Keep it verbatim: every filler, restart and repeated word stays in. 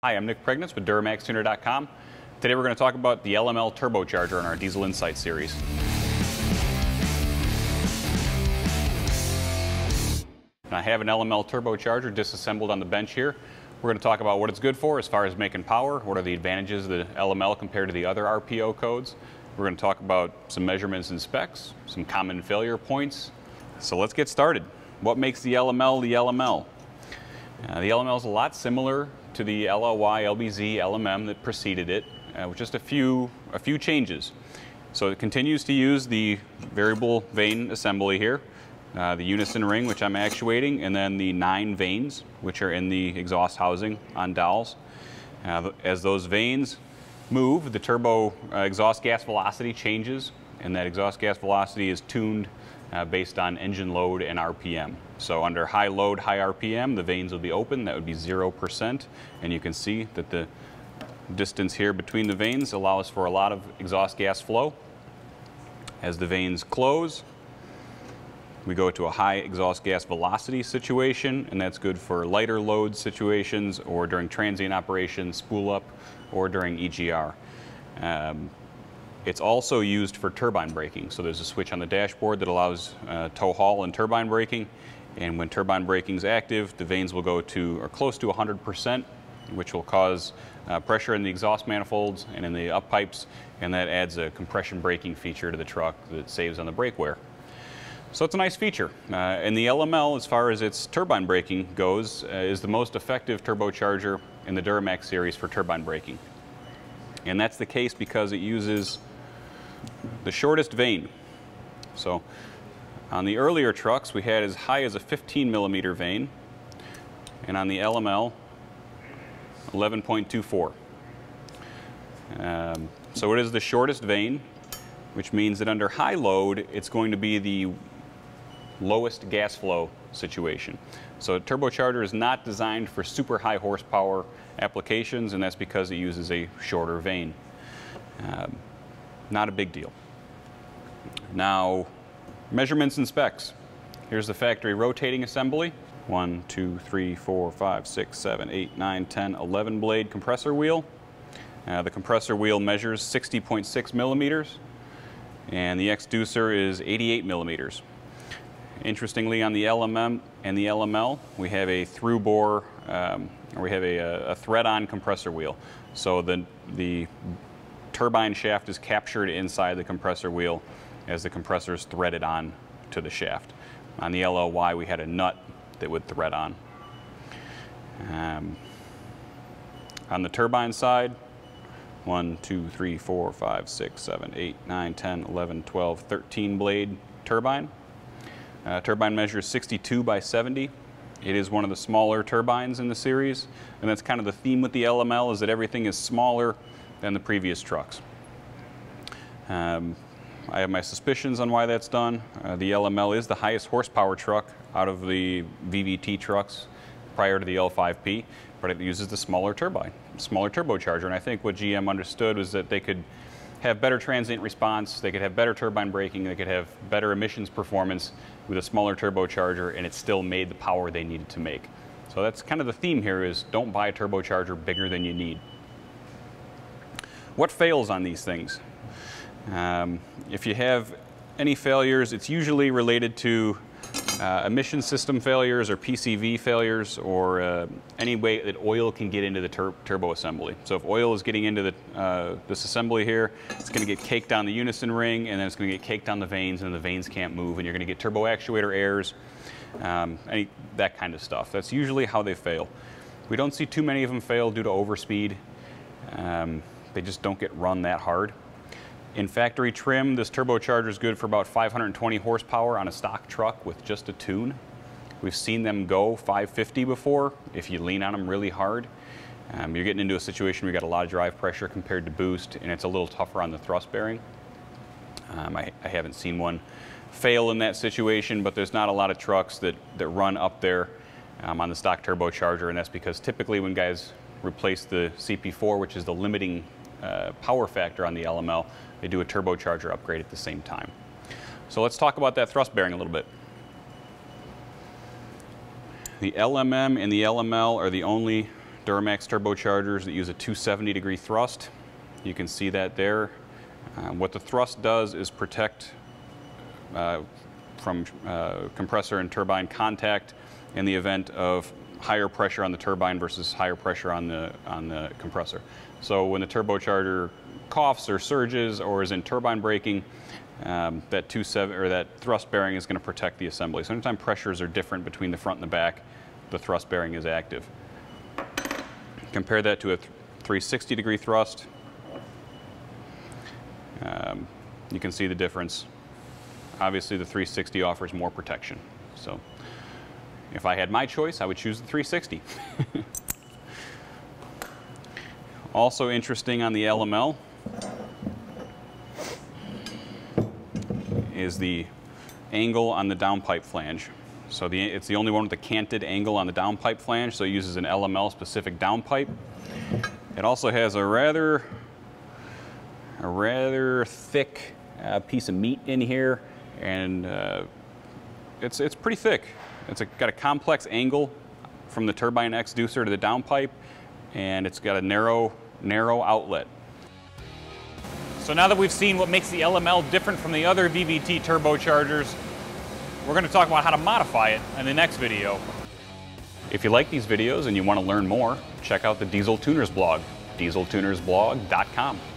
Hi, I'm Nick Priegnitz with Duramax tuner dot com. Today we're going to talk about the L M L Turbocharger in our Diesel Insight series. And I have an L M L Turbocharger disassembled on the bench here. We're going to talk about what it's good for as far as making power, what are the advantages of the L M L compared to the other R P O codes. We're going to talk about some measurements and specs, some common failure points. So let's get started. What makes the L M L the L M L? Uh, the L M L is a lot similar to the L L Y, L B Z, L M M that preceded it, uh, with just a few, a few changes. So it continues to use the variable vane assembly here, uh, the unison ring, which I'm actuating, and then the nine vanes, which are in the exhaust housing on dowels. Uh, as those vanes move, the turbo uh, exhaust gas velocity changes, and that exhaust gas velocity is tuned uh, based on engine load and R P M. So under high load, high R P M, the vanes will be open. That would be zero percent. And you can see that the distance here between the vanes allows for a lot of exhaust gas flow. As the vanes close, we go to a high exhaust gas velocity situation, and that's good for lighter load situations or during transient operations, spool up, or during E G R. Um, It's also used for turbine braking. So there's a switch on the dashboard that allows uh, tow haul and turbine braking. And when turbine braking is active, the vanes will go to or close to one hundred percent, which will cause uh, pressure in the exhaust manifolds and in the up pipes, and that adds a compression braking feature to the truck that saves on the brake wear. So it's a nice feature. Uh, and the L M L, as far as its turbine braking goes, uh, is the most effective turbocharger in the Duramax series for turbine braking. And that's the case because it uses the shortest vane. So on the earlier trucks, we had as high as a fifteen millimeter vane, and on the L M L, eleven point two four. Um, so it is the shortest vane, which means that under high load, it's going to be the lowest gas flow situation. So a turbocharger is not designed for super high horsepower applications, and that's because it uses a shorter vane. Um, not a big deal. Now, measurements and specs. Here's the factory rotating assembly. One, two, three, four, five, six, seven, eight, nine, ten, eleven blade compressor wheel. Uh, the compressor wheel measures sixty point six millimeters, and the exducer is eighty-eight millimeters. Interestingly, on the L M M and the L M L, we have a through bore, um, or we have a, a thread-on compressor wheel. So the, the turbine shaft is captured inside the compressor wheel as the compressor is threaded on to the shaft. On the L L Y, we had a nut that would thread on. Um, on the turbine side, one, two, three, four, five, six, seven, eight, nine, ten, eleven, twelve, thirteen blade turbine. Uh, turbine measures sixty-two by seventy. It is one of the smaller turbines in the series, and that's kind of the theme with the L M L, is that everything is smaller than the previous trucks. Um, I have my suspicions on why that's done. Uh, the L M L is the highest horsepower truck out of the V V T trucks prior to the L five P, but it uses the smaller turbine, smaller turbocharger. And I think what G M understood was that they could have better transient response, they could have better turbine braking, they could have better emissions performance with a smaller turbocharger, and it still made the power they needed to make. So that's kind of the theme here, is don't buy a turbocharger bigger than you need. What fails on these things? Um, if you have any failures, it's usually related to uh, emission system failures or P C V failures, or uh, any way that oil can get into the tur turbo assembly. So if oil is getting into the, uh, this assembly here, it's going to get caked on the unison ring, and then it's going to get caked on the vanes, and the vanes can't move, and you're going to get turbo actuator errors, um, any, that kind of stuff. That's usually how they fail. We don't see too many of them fail due to overspeed. Um, they just don't get run that hard. In factory trim, this turbocharger is good for about five hundred twenty horsepower on a stock truck with just a tune. We've seen them go five fifty before if you lean on them really hard. Um, you're getting into a situation where you've got a lot of drive pressure compared to boost, and it's a little tougher on the thrust bearing. Um, I, I haven't seen one fail in that situation, but there's not a lot of trucks that, that run up there um, on the stock turbocharger, and that's because typically when guys replace the C P four, which is the limiting uh, power factor on the L M L, they do a turbocharger upgrade at the same time. So let's talk about that thrust bearing a little bit. The L M M and the L M L are the only Duramax turbochargers that use a two hundred seventy degree thrust. You can see that there. Uh, what the thrust does is protect uh, from uh, compressor and turbine contact in the event of higher pressure on the turbine versus higher pressure on the, on the compressor. So when the turbocharger coughs or surges or is in turbine braking, um, that two seven or that thrust bearing is going to protect the assembly. So anytime pressures are different between the front and the back, the thrust bearing is active. Compare that to a three hundred sixty degree thrust. Um, you can see the difference. Obviously, the three hundred sixty offers more protection. So if I had my choice, I would choose the three hundred sixty. Also interesting on the L M L is the angle on the downpipe flange. So the, it's the only one with a canted angle on the downpipe flange, so it uses an L M L specific downpipe. It also has a rather, a rather thick uh, piece of meat in here, and uh, it's, it's pretty thick. It's a, got a complex angle from the turbine exducer to the downpipe, and it's got a narrow, narrow outlet. So now that we've seen what makes the L M L different from the other V V T turbochargers, we're going to talk about how to modify it in the next video. If you like these videos and you want to learn more, check out the Diesel Tuners blog, diesel tuners blog dot com.